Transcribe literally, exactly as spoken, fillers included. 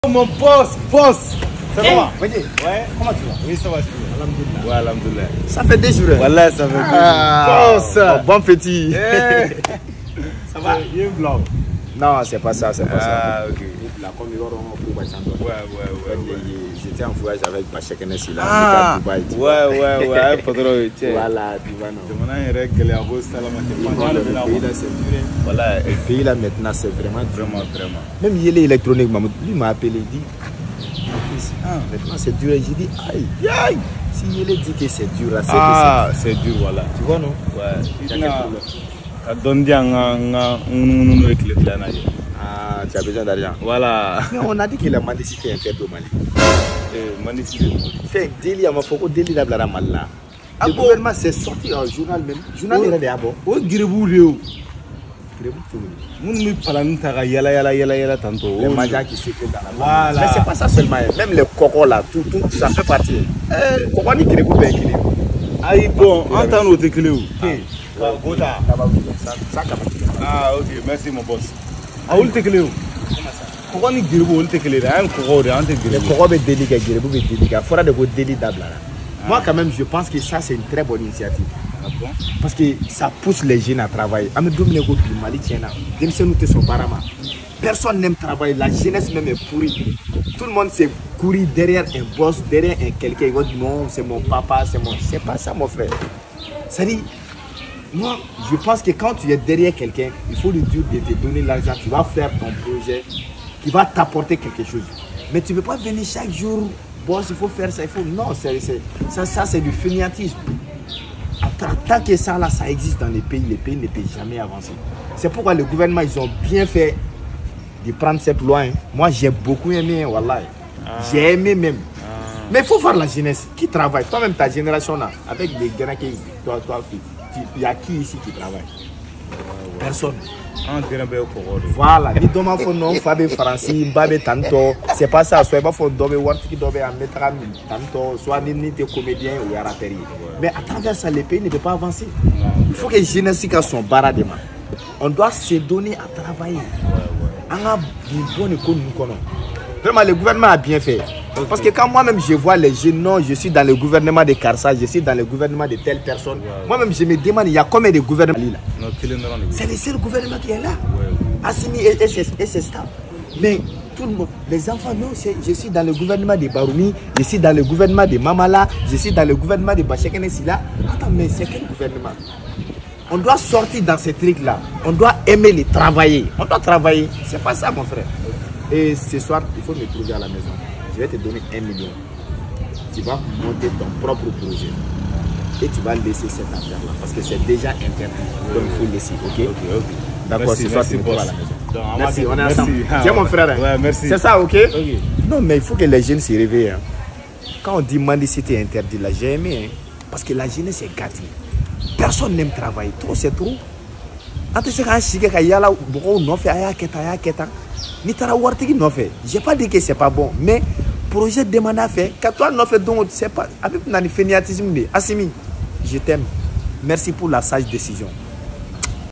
Mon boss, boss. Ça hey. va? Ouais. Comment tu vas? Oui, ça va. Alhamdulillah. Ouais, alhamdulillah. Ça fait deux jours. Voilà, ça fait deux ah, jours. Boss. Bon, bon petit. Yeah. Ça va? Il y a un blanc. Non, c'est pas ça, c'est pas ah, ça. Ah, ok. La comme il ouais, ouais, ouais, ouais. J'étais en voyage avec Bachek Nessi là. Ah, ouais, ouais, ouais. Patron, voilà, tu vois, non. C'est mon règle, les abos, ça, le pays là, c'est dur. Voilà, le pays là maintenant, c'est vraiment, vraiment, vraiment. Même il est électronique, lui m'a appelé, il dit. Ah, maintenant c'est dur. J'ai dit, aïe, aïe. Si il dit que c'est dur, là, c'est ah, c'est dur, voilà. Tu vois, non? Ouais. Ah, tu as besoin d'argent. Voilà. Mais on a dit que la mendicité est interdite au Mali. Eh, mendicité. Fait délit à ma faut délit la blara mal là. Le gouvernement s'est sorti en journal même. Journal est là bas. Oh, Giribou Léo. Giribou tout. Mon mi palan ta yala yala yala yala tantôt. Les mangas qui se fait dans la voilà. Mais c'est pas ça seulement. Même les cocos là, tout, tout, ça fait partie. Eh, coco ni Giribou ben qui aïe bon, entends nous te clé où? Goda. Ça ah ok, merci mon boss. Ah où te clé où? Coco ni Giribou où te clé là? Un coco de ante Giribou. Les coco be délicat, Giribou be délicat. Faudra de go délit d'abla. Moi quand même je pense que ça c'est une très bonne initiative. Ah bon? Parce que ça pousse les jeunes à travailler. Personne n'aime travailler, la jeunesse même est pourrie. Tout le monde s'est couru derrière un boss, derrière un quelqu'un. Il va dire non, c'est mon papa, c'est mon. C'est pas ça mon frère. C'est-à-dire, moi je pense que quand tu es derrière quelqu'un, il faut lui dire de te donner l'argent, tu vas faire ton projet qui va t'apporter quelque chose. Mais tu ne peux pas venir chaque jour, boss, il faut faire ça, il faut. Non, c'est, c'est, ça, ça c'est du fainéantisme. Tant que ça là, ça existe dans les pays, les pays ne peuvent jamais avancer. C'est pourquoi le gouvernement, ils ont bien fait de prendre cette loi. Hein. Moi, j'ai beaucoup aimé, wallah. Ah. J'ai aimé même. Ah. Mais il faut voir la jeunesse qui travaille. Toi-même, ta génération là, avec les gars qui, toi, toi, il y a qui ici qui travaille? Personne. Voilà, ni doma fo non fabe français, babe tanto, c'est pas ça, soit pas fo dobe wartiki dobe en mettre tanto, soit ni ni te comédien ou rappeur. Mais à travers ça les pays ne peuvent pas avancer. Il faut que les jeunes qui sont baradema. On doit se donner à travailler. On a une bonne économie. Vraiment le gouvernement a bien fait. Parce que quand moi-même je vois les jeunes, non, je suis dans le gouvernement de Karsa, je suis dans le gouvernement de telle personne. Moi-même je me demande, il y a combien de gouvernements là? C'est le seul gouvernement qui est là. Assimi et c'est stable. Mais tout le monde, les enfants, non, je suis dans le gouvernement de Baroumi, je suis dans le gouvernement de Mamala, je suis dans le gouvernement de Bachek Nessi là. Attends, mais c'est quel gouvernement? On doit sortir dans ces trucs-là. On doit aimer les travailler. On doit travailler. C'est pas ça, mon frère. Et ce soir, il faut me trouver à la maison. Je vais te donner un million. Tu vas monter ton propre projet. Et tu vas laisser cette affaire-là. Parce que c'est déjà interdit. Donc il faut laisser. Ok? Ok, ok. D'accord, ce soir, tu me trouves à la maison. Donc, merci, on est merci. ensemble. Tiens, mon frère. Ouais, merci. C'est ça, ok? Ok. Non, mais il faut que les jeunes se réveillent. Hein. Quand on dit mendicité interdit, là, j'ai aimé. Hein. Parce que la jeunesse est gâtée. Personne n'aime travailler. Trop, c'est trop. Quand tu sais quand je suis là, beaucoup n'ont fait aya keta aya keta. Ni tara wartigi n'ont fait. J'ai pas dit que c'est pas bon, mais projet demande à faire. Quand toi n'ont fait donc c'est pas. Avec nani fainéantisme de Assimi, je t'aime. Merci pour la sage décision.